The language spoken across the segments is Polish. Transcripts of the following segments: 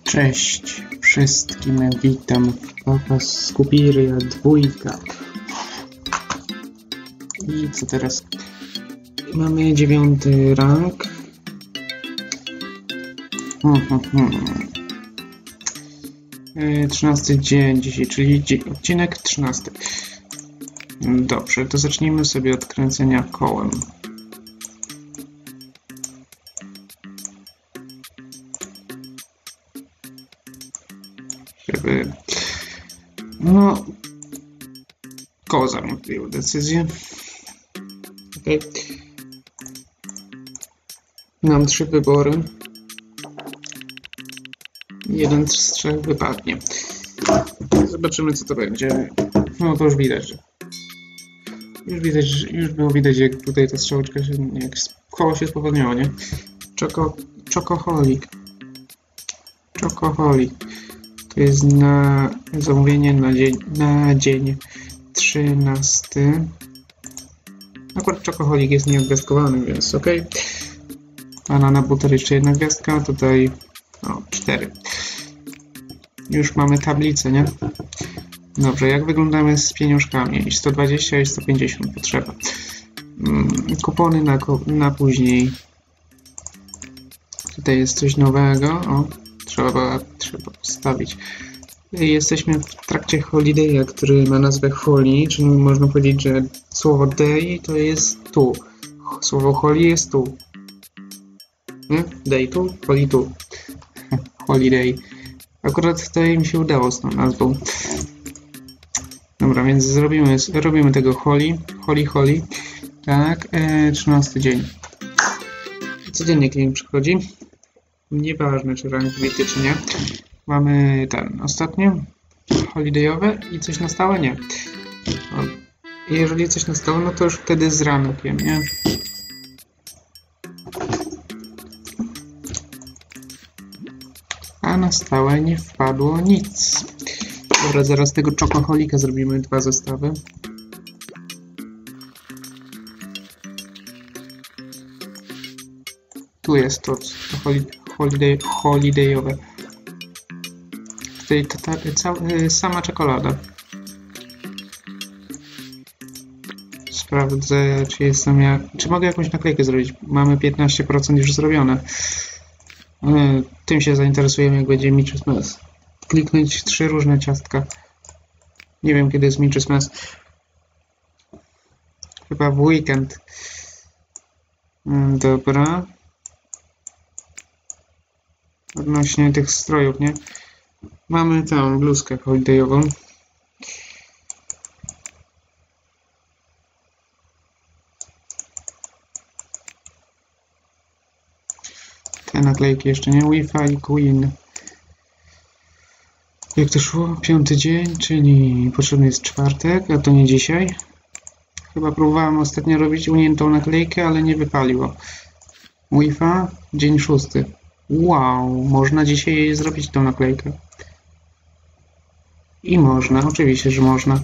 Cześć wszystkim, witam w Papa Skupiria 2. I co teraz? Mamy 9 rank. 13 dzień dzisiaj, czyli odcinek 13. Dobrze, to zacznijmy sobie od kręcenia kołem. Żeby... No... Koło podjęło decyzję. Okay. Mam 3 wybory. Jeden z 3 wypadnie. Zobaczymy, co to będzie. No to już widać, że... Już było widać, jak tutaj ta strzałeczka się... jak koło się spowolniło, nie? Chocoholic. To jest na zamówienie na dzień 13. Akurat Chocoholic jest nieobgwiazdkowany, więc ok. Banana butter jeszcze 1 gwiazdka, tutaj 4. Już mamy tablicę, nie? Dobrze, jak wyglądamy z pieniążkami? 120 i 150 potrzeba. Kupony na później. Tutaj jest coś nowego. O, trzeba postawić. Jesteśmy w trakcie holiday'a, który ma nazwę Holy, czyli można powiedzieć, że słowo day to jest tu. Słowo holy jest tu. Nie? Day tu, holy tu. Holiday. Akurat tutaj mi się udało z tą nazwą. Dobra, więc robimy tego holy. Tak, 13 dzień. Codziennie klient przychodzi. Nieważne, czy rank bity, czy nie. Mamy ten ostatnio holidayowe i coś na stałe? Nie. Jeżeli coś na stałe, no to już wtedy z rankiem, nie? A na stałe nie wpadło nic. Dobra, zaraz tego Chocoholika zrobimy 2 zestawy. Tu jest to holidayowe. Tutaj sama czekolada. Sprawdzę, czy mogę jakąś naklejkę zrobić. Mamy 15% już zrobione. Tym się zainteresujemy, jak będzie Miches Mess. Kliknąć 3 różne ciastka. Nie wiem, kiedy jest Miches Mess. Chyba w weekend. Dobra. Odnośnie tych strojów, nie? Mamy tę bluzkę holidayową. Te naklejki jeszcze nie. Wi-Fi Queen. Jak to szło? 5 dzień, czyli potrzebny jest czwartek, a to nie dzisiaj. Chyba próbowałem ostatnio robić uniętą naklejkę, ale nie wypaliło. Wi-Fi, dzień 6. Wow, można dzisiaj zrobić tą naklejkę. I można, oczywiście, że można.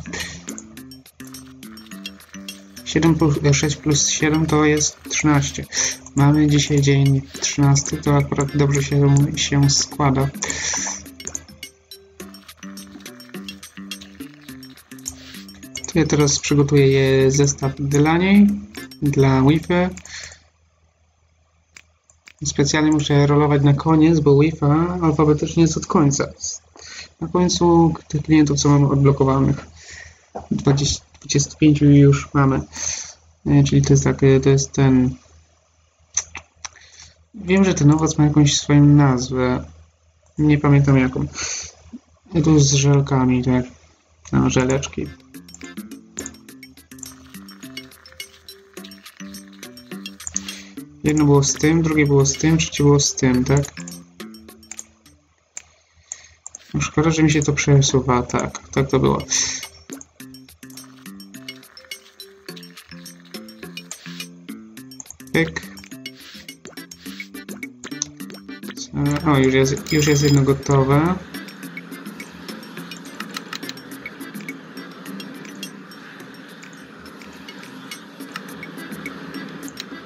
6 plus 7 to jest 13. Mamy dzisiaj dzień 13, to akurat dobrze się składa. To ja teraz przygotuję zestaw dla niej, dla Wi-Fi. Specjalnie muszę rolować na koniec, bo Wi-Fi alfabetycznie jest od końca. Na końcu tych klientów, co mamy odblokowanych. 25 już mamy. Czyli to jest tak, to jest ten... Wiem, że ten owoc ma jakąś swoją nazwę. Nie pamiętam jaką. Tu z żelkami, tak. No, żeleczki. Jedno było z tym, drugie było z tym, trzecie było z tym, tak? No szkoda, że mi się to przesuwa, tak. Tak to było. Pyk. O, już jest jedno gotowe.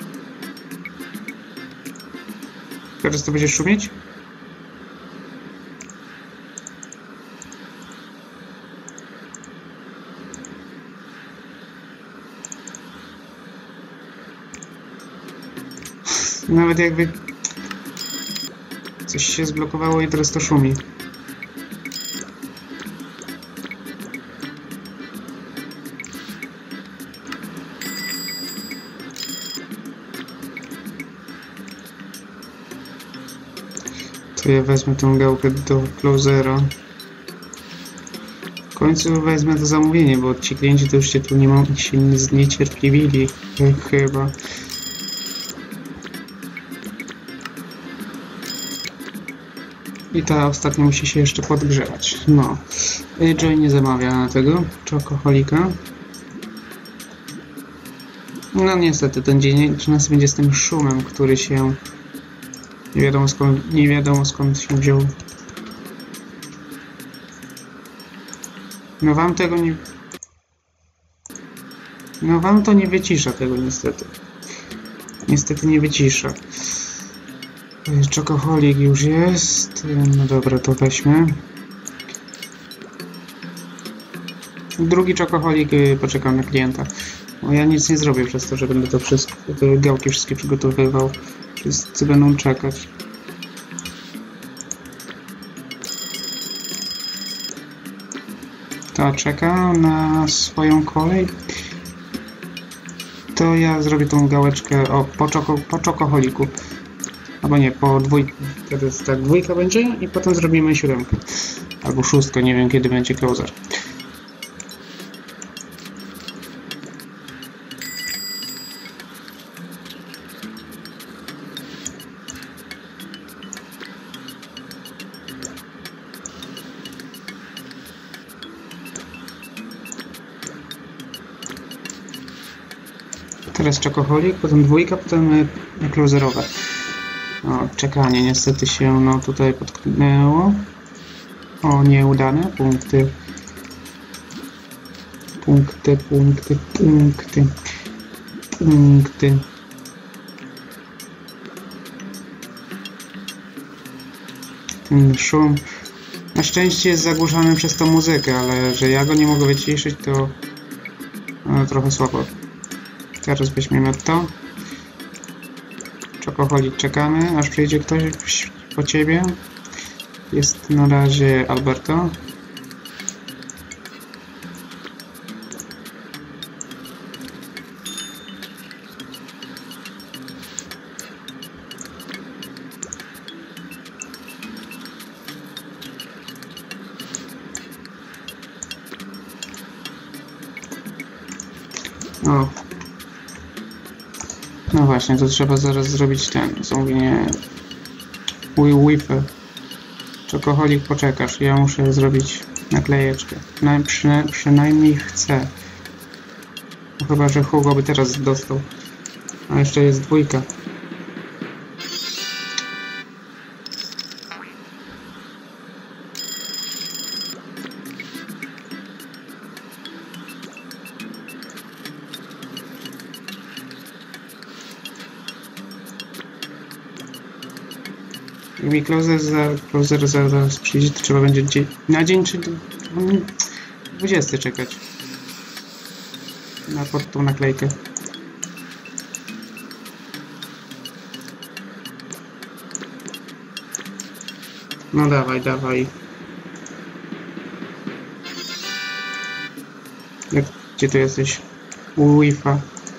Teraz to będzie szumieć? Nawet jakby coś się zblokowało i teraz to szumi. To ja wezmę tą gałkę do closera. W końcu wezmę to zamówienie, bo ci klienci to już się tu nie zniecierpliwili chyba. I ta ostatnia musi się jeszcze podgrzewać. No. Joy nie zamawia tego czokoholika. No niestety ten dzień 13 będzie z tym szumem, który się nie wiadomo skąd się wziął. No wam tego nie... No wam to nie wycisza tego niestety. Niestety nie wycisza. Czokoholik już jest. No dobra, to weźmy. Drugi czokoholik, poczekam na klienta. Bo ja nic nie zrobię przez to, że będę to wszystko, te gałki wszystkie przygotowywał. Wszyscy będą czekać. To czeka na swoją kolej. To ja zrobię tą gałeczkę po czokoholiku. Albo nie, po dwójkę. Wtedy tak, dwójka będzie i potem zrobimy 7. Albo 6, nie wiem kiedy będzie closer. Teraz czokoholik, potem dwójka, potem closerowe. O, czekanie niestety się no tutaj potknęło. O, nieudane punkty. Punkty. Ten szum na szczęście jest zagłuszany przez tą muzykę, ale że ja go nie mogę wyciszyć, to no, trochę słabo. Teraz weźmiemy to. Czokoholik, czekamy, aż przyjdzie ktoś po ciebie. Jest na razie Alberto. O. No właśnie, to trzeba zaraz zrobić zamówienie Wi-Fi. Czokoholik, poczekasz, ja muszę zrobić naklejeczkę. Przynajmniej chcę. No, chyba, że Hugo by teraz dostał. A jeszcze jest dwójka. Jak mi closer zaraz przyjdzie, to trzeba będzie na dzień czy 20 czekać pod tą naklejkę. No dawaj, dawaj. Gdzie tu jesteś? Wi-Fi.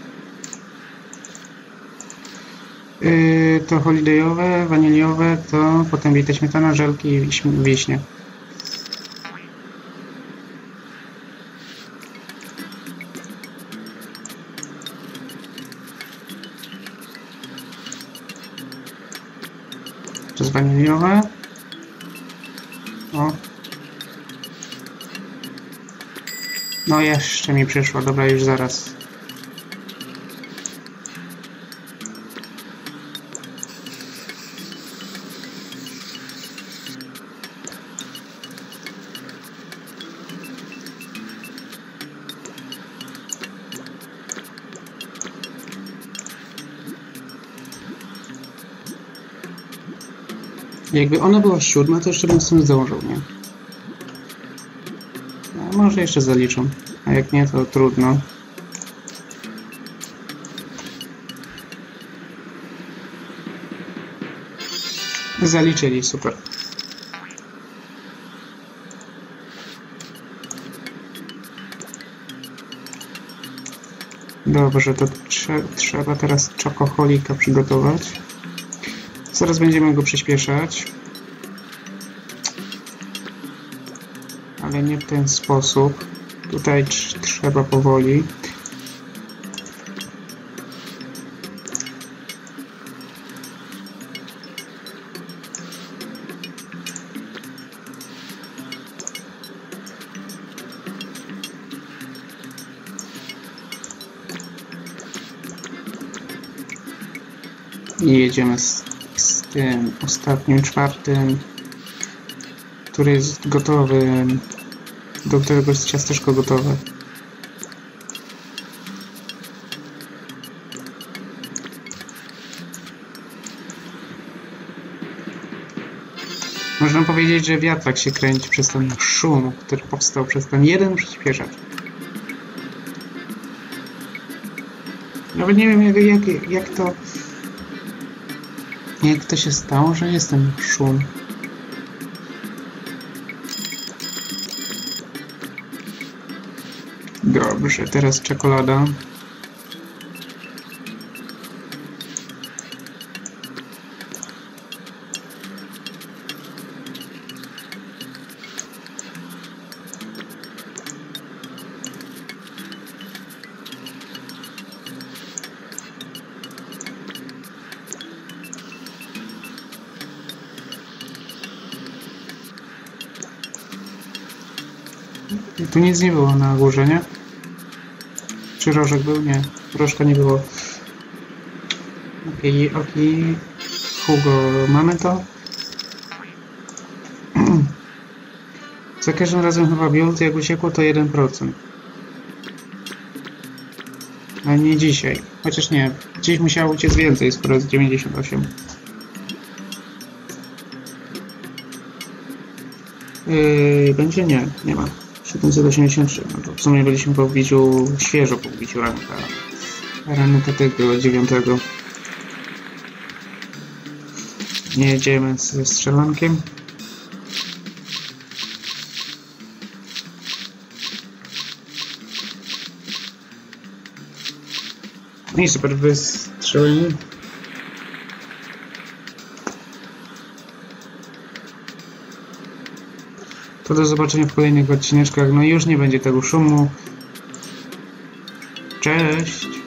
To holidayowe, waniliowe, to potem bita śmietana, żelki i wiśnie. To jest waniliowe. O. No jeszcze mi przyszło, dobra, już zaraz. Jakby ona była 7, to jeszcze bym z tym zdążył, nie? A może jeszcze zaliczą, a jak nie, to trudno. Zaliczyli, super. Dobrze, to trzeba teraz czokoholika przygotować. Zaraz będziemy go przyspieszać. Ale nie w ten sposób. Tutaj trzeba powoli. I jedziemy z tym ostatnim, czwartym, który jest gotowy, do którego jest ciasteczko gotowe. Można powiedzieć, że wiatrak się kręci przez ten szum, który powstał przez ten jeden przyspieszacz. Nawet nie wiem jak to się stało, że jest ten szum. Dobrze, teraz czekolada. Tu nic nie było na górze, nie? Czy rożek był? Nie. Rożka nie było. Okej. Hugo, mamy to? Za każdym razem chyba biult, jak uciekło, to 1%. A nie dzisiaj. Chociaż nie. Dziś musiało uciec więcej, skoro jest 98. Będzie? Nie. Nie ma. 783. No to w sumie byliśmy po wbiciu, świeżo po wbiciu ranka tego 9. Nie jedziemy ze strzelankiem. No i super wystrzelenie. To do zobaczenia w kolejnych odcineczkach. No i już nie będzie tego szumu. Cześć!